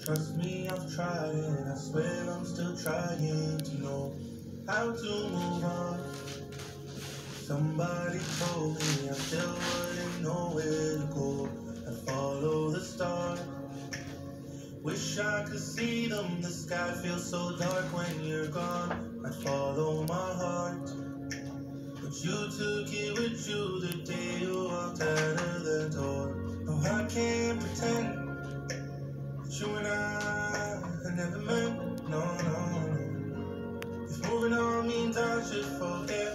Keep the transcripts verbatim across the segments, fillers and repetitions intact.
Trust me, I've tried it. I swear I'm still trying to know how to move on. Somebody told me I still wouldn't know where to go. I'd follow the stars. Wish I could see them. The sky feels so dark when you're gone. I'd follow my heart, but you took it with you the day you walked out of the door. No, I can't pretend that you and I had never met. No, no, no. If moving on means I should forget.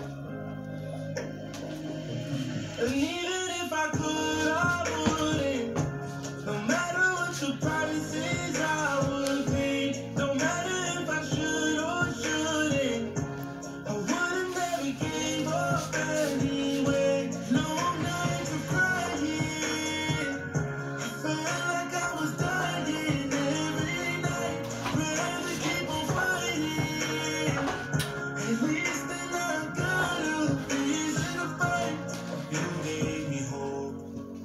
And even if I could, I wouldn't. No matter what your promises, I would pay. No matter if I should or shouldn't, I wouldn't ever give up anyway. No, I'm not to crying. I felt like I was dying every night, but I had to keep on fighting. At least then I got a reason to fight. You gave me hope,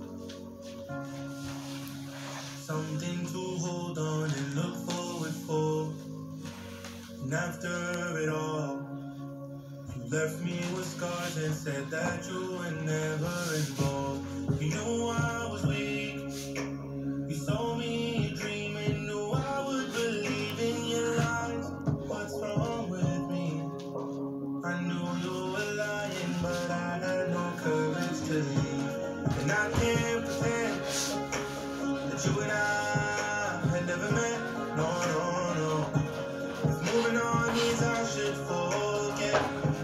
something to hold on and look forward for. And after it all, you left me with scars and said that you were never involved. You knew I was weak. You sold me a dream and knew I would believe in your lies. What's wrong with me? I knew you were lying, but I had no courage to leave. And I can't pretend that you and I had never met. No, no, no. If moving on means I should forget,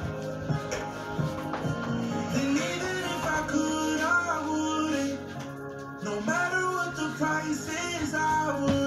then even if I could, I wouldn't. No matter what the price is, I would.